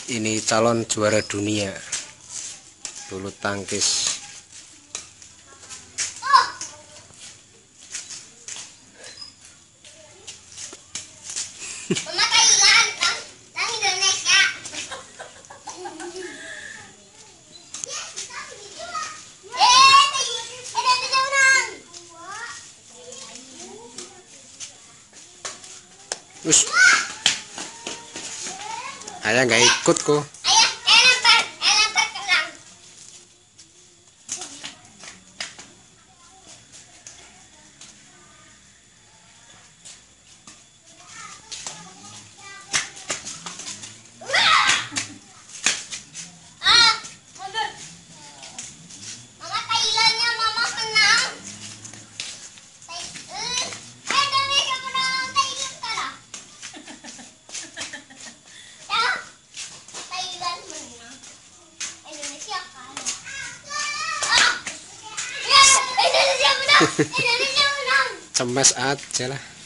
Ini calon juara dunia bulu tangkis. Mama Thailand, tang Indonesia. Indonesia menang. Us, ayah nggak ikut kok. Ayah, lempar kerang. Mama Thailandnya mama menang. Indonesia menang, Thailand kalah. Ya, Thailand menang. Indonesia kalah. Ya, Indonesia menang. Indonesia menang. Cemas aja lah.